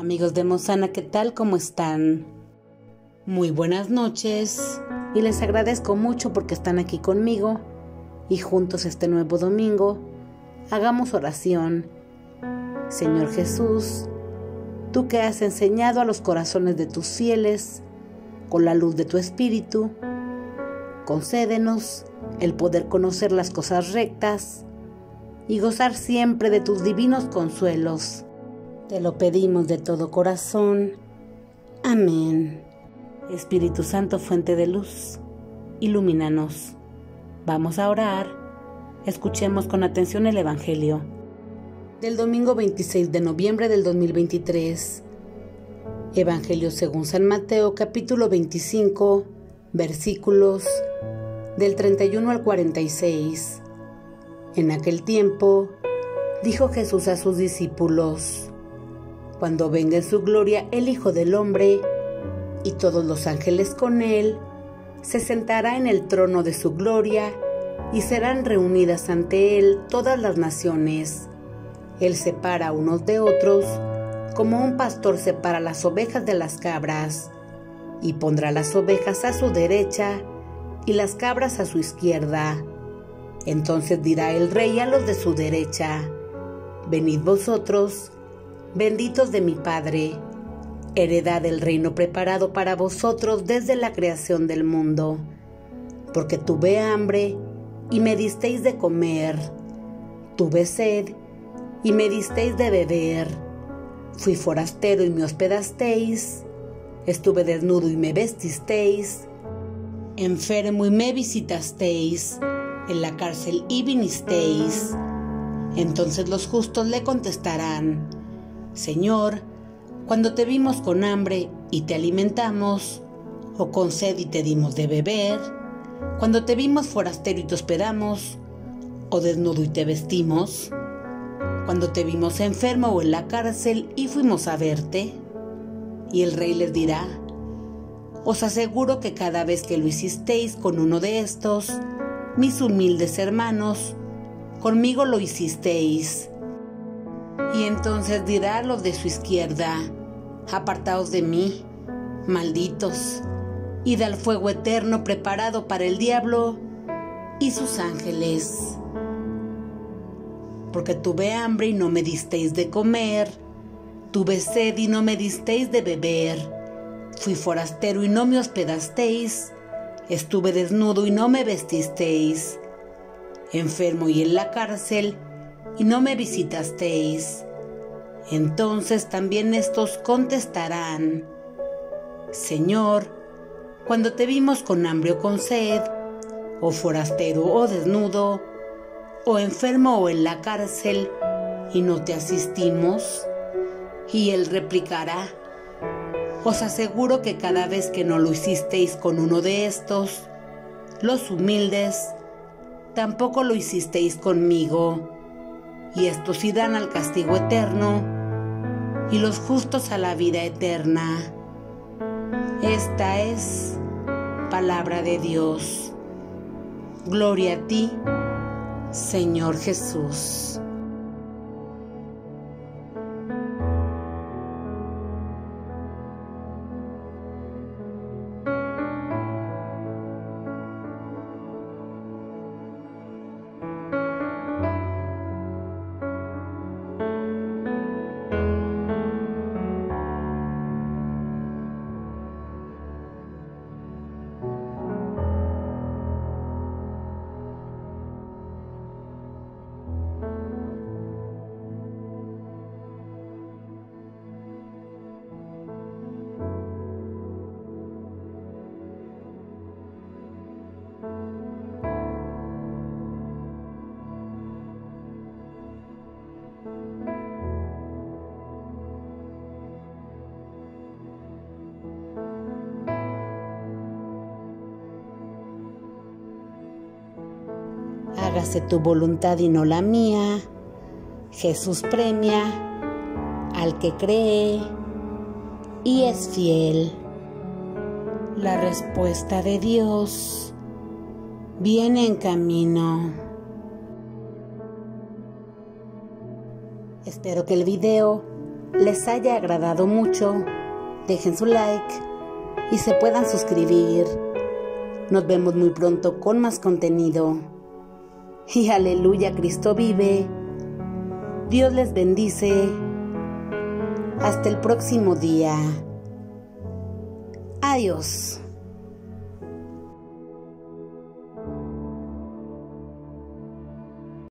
Amigos de Mosana, ¿qué tal? ¿Cómo están? Muy buenas noches y les agradezco mucho porque están aquí conmigo y juntos este nuevo domingo hagamos oración. Señor Jesús, tú que has enseñado a los corazones de tus fieles con la luz de tu Espíritu, concédenos el poder conocer las cosas rectas y gozar siempre de tus divinos consuelos. Te lo pedimos de todo corazón. Amén. Espíritu Santo, fuente de luz, ilumínanos. Vamos a orar. Escuchemos con atención el Evangelio del domingo 26 de noviembre del 2023. Evangelio según San Mateo, capítulo 25, versículos del 31 al 46. En aquel tiempo, dijo Jesús a sus discípulos: cuando venga en su gloria el Hijo del Hombre, y todos los ángeles con él, se sentará en el trono de su gloria, y serán reunidas ante él todas las naciones. Él separa unos de otros, como un pastor separa las ovejas de las cabras, y pondrá las ovejas a su derecha, y las cabras a su izquierda. Entonces dirá el Rey a los de su derecha: venid vosotros, benditos de mi Padre, heredad del reino preparado para vosotros desde la creación del mundo, porque tuve hambre y me disteis de comer, tuve sed y me disteis de beber, fui forastero y me hospedasteis, estuve desnudo y me vestisteis, enfermo y me visitasteis, en la cárcel y vinisteis. Entonces los justos le contestarán: Señor, cuando te vimos con hambre y te alimentamos, o con sed y te dimos de beber, cuando te vimos forastero y te hospedamos, o desnudo y te vestimos, cuando te vimos enfermo o en la cárcel y fuimos a verte. Y el Rey les dirá: os aseguro que cada vez que lo hicisteis con uno de estos, mis humildes hermanos, conmigo lo hicisteis. Y entonces dirá a los de su izquierda: apartaos de mí, malditos, id al fuego eterno preparado para el diablo y sus ángeles. Porque tuve hambre y no me disteis de comer, tuve sed y no me disteis de beber, fui forastero y no me hospedasteis, estuve desnudo y no me vestisteis, enfermo y en la cárcel y no me visitasteis. Entonces también estos contestarán: Señor, cuando te vimos con hambre o con sed, o forastero o desnudo, o enfermo o en la cárcel, y no te asistimos. Y él replicará: os aseguro que cada vez que no lo hicisteis con uno de estos, los humildes, tampoco lo hicisteis conmigo. Y estos irán al castigo eterno, y los justos a la vida eterna. Esta es palabra de Dios. Gloria a ti, Señor Jesús. Hágase tu voluntad y no la mía. Jesús premia al que cree y es fiel. La respuesta de Dios viene en camino. Espero que el video les haya agradado mucho, dejen su like y se puedan suscribir. Nos vemos muy pronto con más contenido. Y aleluya, Cristo vive. Dios les bendice. Hasta el próximo día. Adiós.